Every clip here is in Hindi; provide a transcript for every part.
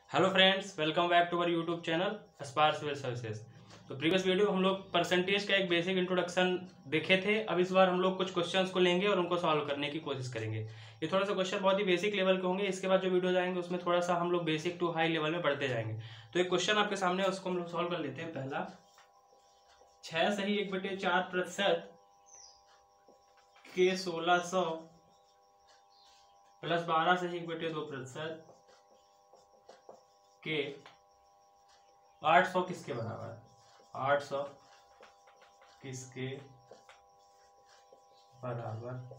Hello friends, welcome back to our YouTube channel aspire civil services. तो प्रीवियस वीडियो हम लोग परसेंटेज का एक बेसिक इंट्रोडक्शन देखे थे। अब इस बार हम लोग कुछ क्वेश्चंस को लेंगे और उनको सॉल्व करने की कोशिश करेंगे। ये थोड़ा सा क्वेश्चन बहुत ही बेसिक लेवल के होंगे। इसके बाद जो वीडियो जाएंगे उसमें थोड़ा सा हम लोग बेसिक टू हाई लेवल में बढ़ते जाएंगे। तो एक क्वेश्चन आपके सामने है, उसको हम लोग सॉल्व कर लेते हैं। पहला, 6 सही 1/4% के 1600 प्लस 12 सही 1/2% के 800 किसके बराबर है? 800 किसके बराबर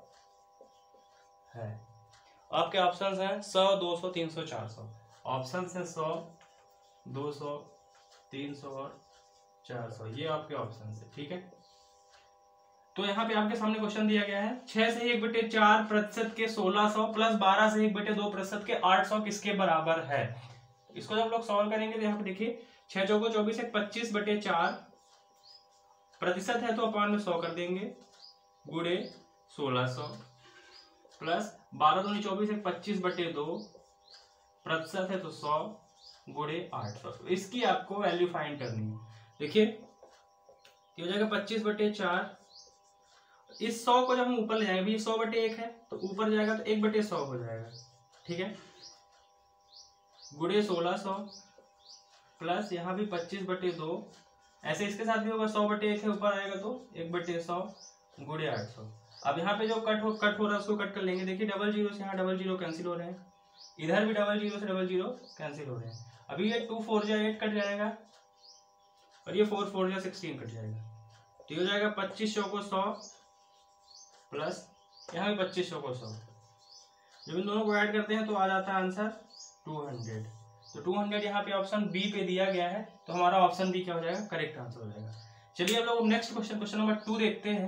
है? आपके ऑप्शंस हैं 100, 200, 300, 400। ऑप्शंस हैं 100, 200, 300 और 400। ये आपके ऑप्शंस है, ठीक है। तो यहाँ पे आपके सामने क्वेश्चन दिया गया है 6 से 1/4% के 1600 प्लस 12 से 1/2% के 800 किसके बराबर है। इसको जब हम लोग सॉल्व करेंगे तो यहाँ पे देखिए 6 चौको 24 है, 25/4 प्रतिशत है तो अपन में 100 कर देंगे गुणे 1600 प्लस 12 दूनी 24 है, 25/2 प्रतिशत है तो 100 गुणे 800। तो इसकी आपको वैल्यू फाइंड करनी है। देखिए ये हो जाएगा 25/4। इस 100 को जब हम ऊपर ले जाएंगे, 100/1 है तो ऊपर जाएगा तो 1/100 हो जाएगा, ठीक है, गुणे 1600 प्लस यहाँ भी 25/2। ऐसे इसके साथ भी होगा, 100/1 है ऊपर आएगा तो 1/100 गुणे 800। अब यहाँ पे जो कट हो रहा है उसको कट कर लेंगे। देखिए डबल जीरो से यहाँ डबल जीरो कैंसिल हो रहे हैं, इधर भी डबल जीरो से डबल जीरो कैंसिल हो रहे हैं। अभी ये 2 4 जा 8 कट जाएगा और ये 4 4 जा 16 कट जाएगा। तो ये हो जाएगा 2500 को 100 प्लस यहाँ भी 2500 को 100। जब इन दोनों को ऐड करते हैं तो आ जाता है आंसर 200। तो 200 यहाँ पे ऑप्शन बी पे दिया गया है, तो हमारा ऑप्शन बी क्या हो जाएगा? करेक्ट आंसर हो जाएगा। चलिए हम लोग नेक्स्ट क्वेश्चन नंबर 2 देखते हैं।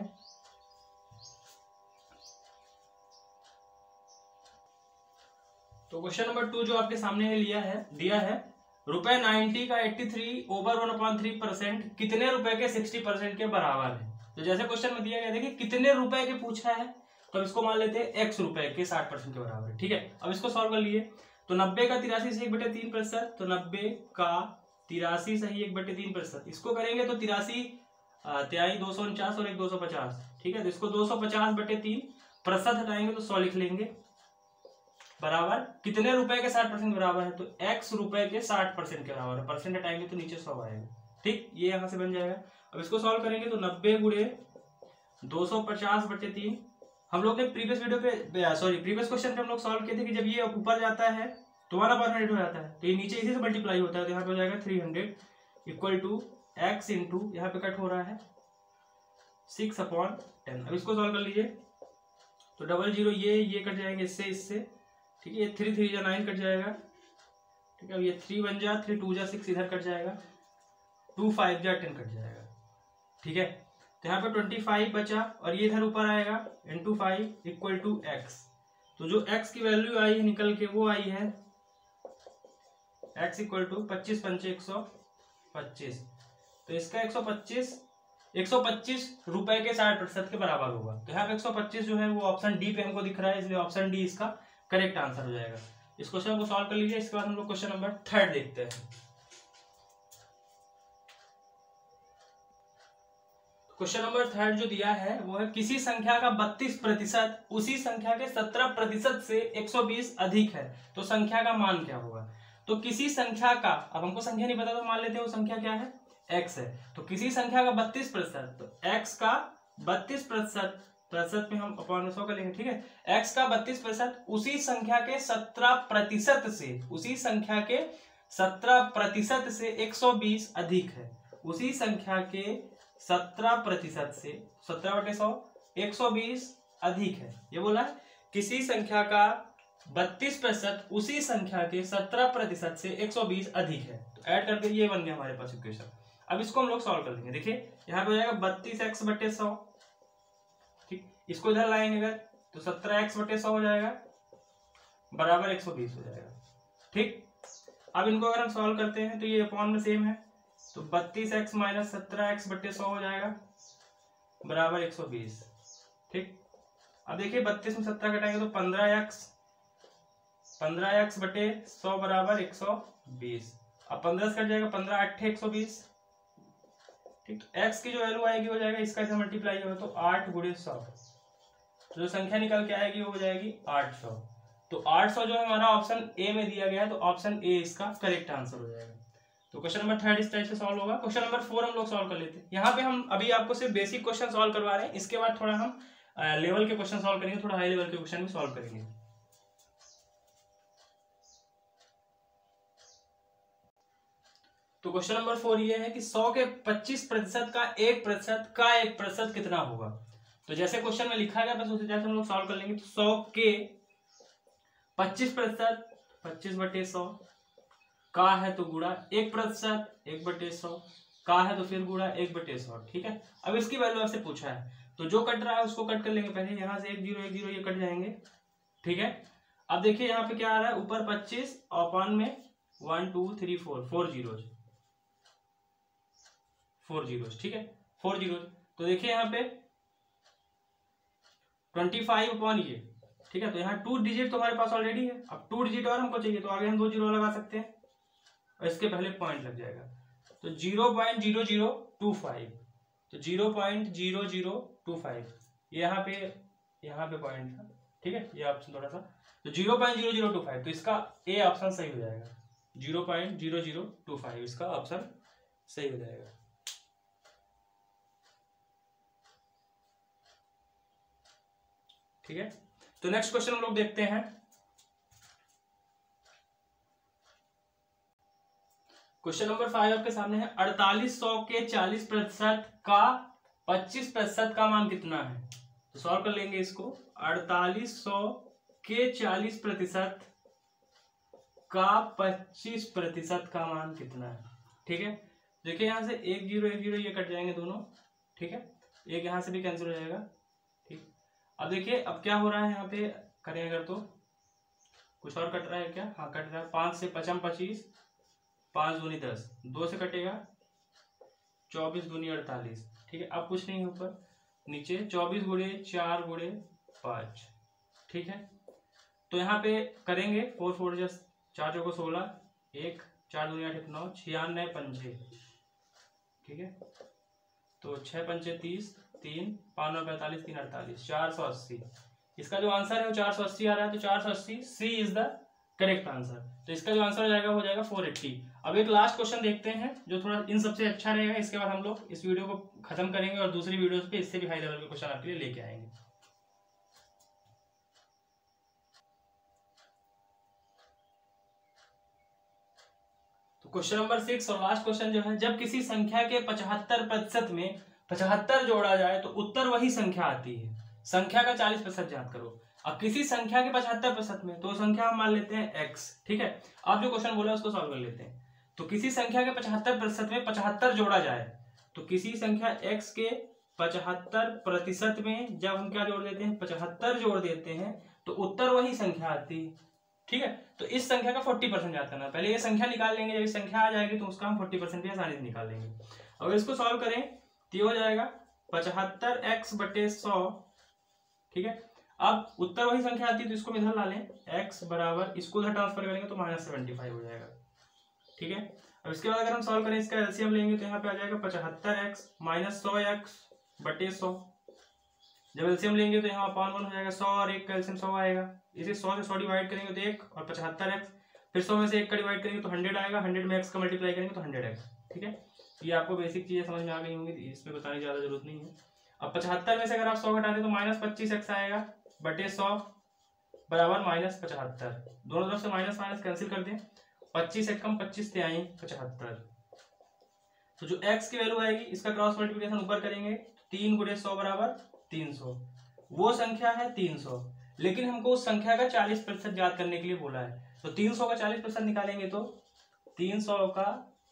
तो क्वेश्चन नंबर 2 जो आपके सामने दिया है रुपए 90 का 83/1/3% कितने रुपए के 60% के बराबर है। तो जैसे क्वेश्चन में दिया गया, देखिए कितने रुपए के पूछा है तो इसको मान लेते हैं x रुपए के 60% के बराबर है, ठीक है। अब इसको सॉल्व कर लिए तो 90 का 83 सही 1/3%, तो 90 का 83 सही 1/3%। इसको करेंगे तो 83 249 और 1 250, ठीक है। तो इसको 250/3% हटाएंगे तो 100 लिख लेंगे बराबर कितने रुपए के 60% बराबर है, तो x रुपए के 60% के बराबर है। परसेंट हटाएंगे तो नीचे 100 आएगा, ठीक, ये यहां से बन जाएगा। अब इसको सॉल्व करेंगे तो 90 गुणे 250/3। हम लोग ने प्रीवियस क्वेश्चन पे हम लोग सॉल्व किए थे कि जब ये ऊपर जाता है तो 1/100 हो जाता है, तो ये नीचे इसी से मल्टीप्लाई होता है, तो यहाँ पे हो जाएगा 300 इक्वल टू x इंटू यहाँ पे कट हो रहा है 6/10। अब इसको सॉल्व कर लीजिए तो डबल जीरो ये कट जाएंगे इससे, ठीक है। ये 3 3 जा 9 कट जाएगा, ठीक है। अब ये 3 1 जा 3 2 जा 6 इधर कट जाएगा, 2 5 जा 10 कट जाएगा, ठीक है। तो यहाँ पे 25 बचा और ये इधर ऊपर आएगा इंटू 5 इक्वल टू x। तो जो x की वैल्यू आई है निकल के वो आई है x इक्वल टू 25 पंचे 125। तो इसका 125 रुपए के 60% के बराबर होगा। तो यहाँ पे 125 जो है वो ऑप्शन डी पे हमको दिख रहा है, इसलिए ऑप्शन डी इसका करेक्ट आंसर हो जाएगा। इस क्वेश्चन को सॉल्व कर लीजिए। इसके बाद हम लोग क्वेश्चन नंबर 3 देखते हैं। क्वेश्चन नंबर 3 जो दिया है वो है किसी संख्या का 32% उसी संख्या के 17% से 120 अधिक है तो संख्या का मान क्या होगा। तो किसी संख्या का, अब हमको संख्या नहीं पता तो मान लेते हैं वो संख्या क्या है, x है। तो किसी संख्या का 32%, तो x का 32% में हम अपॉन 100 कर लेंगे, ठीक है। x का 32% उसी संख्या के 17% से, उसी संख्या के 17% से 120 अधिक है। उसी संख्या के 17% से 17/100 120 अधिक है, ये बोला है। किसी संख्या का 32% उसी संख्या के 17% से 120 अधिक है, तो ऐड करके ये बन गया हमारे पास इक्वेशन। अब इसको हम लोग सॉल्व कर लेंगे। देखिए यहाँ पे हो जाएगा 32x/100, ठीक। इसको इधर लाएंगे अगर तो 17x/100 हो जाएगा बराबर 120 हो जाएगा, ठीक। अब इनको अगर हम सॉल्व करते हैं तो ये अपॉन में सेम है, तो 32x माइनस 17x/100 हो जाएगा बराबर 120, ठीक। अब देखिए 32 में 17 घटाएंगे तो 15x 15x बटे 100 बराबर 120। अब 15 से कट जाएगा, 15 8 120। ठीक, तो x की जो वैल्यू आएगी हो जाएगा, इसका ऐसे मल्टीप्लाई होगा तो 8 गुणे 100, तो जो संख्या निकल के आएगी वो हो जाएगी 800। तो 800 जो हमारा ऑप्शन ए में दिया गया है, तो ऑप्शन ए इसका करेक्ट आंसर हो जाएगा। तो क्वेश्चन नंबर 3 इस टाइप से सॉल्व होगा। क्वेश्चन नंबर 4 हम लोग सॉल्व कर लेते हैं। यहाँ पे हम अभी आपको सिर्फ बेसिक क्वेश्चन सॉल्व करवा रहे हैं, इसके बाद थोड़ा हम लेवल के क्वेश्चन सॉल्व करेंगे, थोड़ा हाई लेवल के क्वेश्चन भी सॉल्व करेंगे। तो क्वेश्चन नंबर 4 ये है कि 100 के 25% का 1% कितना होगा। तो जैसे क्वेश्चन में लिखा गया बस उसी तरह से हम लोग सॉल्व कर लेंगे। तो 100 के 25%, 25 बटे 100 का है तो गुणा 1%, 1 बटे 100 का है तो फिर गुणा 1 बटे 100। ठीक है, अब इसकी वैल्यू आपसे पूछा है, तो जो कट रहा है उसको कट कर लेंगे पहले। यहाँ से 1 0 1 0 ये कट जाएंगे। ठीक है, अब देखिए यहाँ पे क्या आ रहा है, ऊपर 25 और पान में 1 2 3 4 जीरोज, 4 जीरोज। ठीक है, 4 जीरोज। तो देखिए यहाँ पे 25 अपॉन ये। ठीक है, तो यहाँ 2 डिजिट तो हमारे पास ऑलरेडी है, अब 2 डिजिट और हमको चाहिए, तो आगे हम 2 जीरो लगा सकते हैं और इसके पहले पॉइंट लग जाएगा। तो 0.0025, तो 0.0025 यहाँ पे पॉइंट था। ठीक है, ये ऑप्शन थोड़ा सा, तो 0.0025, तो इसका ए ऑप्शन सही हो जाएगा। 0.0025 इसका ऑप्शन सही हो जाएगा। ठीक है, तो नेक्स्ट क्वेश्चन हम लोग देखते हैं। क्वेश्चन नंबर 5 आपके सामने है। 4800 के 40% का 25% का मान कितना है। तो सॉल्व कर लेंगे इसको। 4800 के 40% का 25% का मान कितना है। ठीक है, देखिए यहाँ से 1 0 1 0 ये कट जाएंगे दोनों। ठीक है, एक यहाँ से भी कैंसिल हो जाएगा। ठीक, अब देखिए अब क्या हो रहा है, यहाँ पे करें अगर तो कुछ और कट रहा है क्या। हाँ कट रहा है, 5 से 55 25, 5 दूनी 10, 2 से कटेगा 24 दूनी 48। ठीक है, अब कुछ नहीं है ऊपर नीचे, 24 गुणे 4 गुणे 5। ठीक है, तो यहाँ पे करेंगे 4 4 जस्ट 4 चौको 16, 1 4 दूनी 8 9, 96 पंजे। ठीक है, तो 6 पंजे 30, 3 5 9 45, 3 48, 480। इसका जो आंसर है वो 480 आ रहा है, तो 480 C is the correct answer. तो इसका जो आंसर हो जाएगा वो हो जाएगा 480। अब एक लास्ट क्वेश्चन देखते हैं जो थोड़ा इन सबसे अच्छा रहेगा, इसके बाद हम लोग इस वीडियो को खत्म करेंगे और दूसरी वीडियोस पे इससे भी हाई लेवल के क्वेश्चन आपके लिए लेके आएंगे। तो क्वेश्चन नंबर 6 और लास्ट क्वेश्चन जो है, जब किसी संख्या के 75% में 75 जोड़ा जाए तो उत्तर वही संख्या आती है। संख्या का 40% ज्ञात करो। अब किसी संख्या के 75% में, तो संख्या हम मान लेते हैं x। ठीक है, आप जो क्वेश्चन बोला उसको सॉल्व कर लेते हैं। तो किसी संख्या के 75% में 75 जोड़ा जाए, तो किसी संख्या x के 75% में जब हम क्या जोड़ देते हैं, 75 जोड़ देते हैं, तो उत्तर वही संख्या आती है। ठीक है, तो इस संख्या का 40% याद करना। पहले ये संख्या निकाल लेंगे, जब ये संख्या आ जाएगी तो उसका हम 40% भी आसानी से निकाल लेंगे। अगर इसको सॉल्व करें तो ये हो जाएगा 75x बटे 100। ठीक है, अब उत्तर वही संख्या आती है तो इसको इधर ला लें, x बराबर, इसको उधर ट्रांसफर करेंगे तो -75 हो जाएगा। ठीक है, अब इसके बाद अगर हम सॉल्व करें, इसका एलसीएम लेंगे तो यहाँ पे आ जाएगा 75x माइनस 100x बटे 100। जब एलसीएम लेंगे तो यहाँ अपान 1 हो जाएगा, 100 और 1 का एलसीएम 100 आएगा। इसे 100 से 100 डिवाइड करेंगे तो 1 और 75x, फिर 100 में से 1 का डिवाइड करेंगे तो 100 आएगा, 100 में x का मल्टीप्लाई करेंगे तो 100x। ठीक है, ये आपको बेसिक चीजें समझ में आ गई होंगी, इसमें बताने की ज्यादा जरूरत नहीं है। अब 75 में से अगर आप 100 घटा दें तो -25x आएगा बटे 100 बराबर -75। दोनों तरफ से माइनस माइनस कैंसिल कर दें, 25 एक कम 25 से आई 75। तो जो x की वैल्यू आएगी इसका क्रॉस मल्टीप्लिकेशन ऊपर करेंगे, 3 गुणे 100 बराबर 300। वो संख्या है 300, लेकिन हमको उस संख्या का 40% याद करने के लिए बोला है। तो 300 का 40% निकालेंगे तो 300 का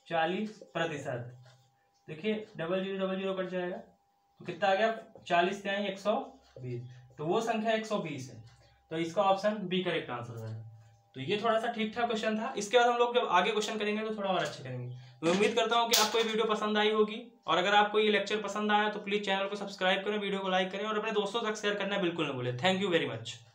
40%, देखिए 0000 कट जाएगा तो कितना आ गया, 40 से आई 120, तो वो संख्या 120 है। तो इसका ऑप्शन बी करेक्ट आंसर है। तो ये थोड़ा सा ठीक ठाक क्वेश्चन था। इसके बाद हम लोग जब आगे क्वेश्चन करेंगे तो थोड़ा और अच्छे करेंगे। मैं उम्मीद करता हूँ कि आपको ये वीडियो पसंद आई होगी, और अगर आपको ये लेक्चर पसंद आया तो प्लीज चैनल को सब्सक्राइब करें, वीडियो को लाइक करें और अपने दोस्तों तक शेयर करना बिल्कुल न भूलें। Thank you very much.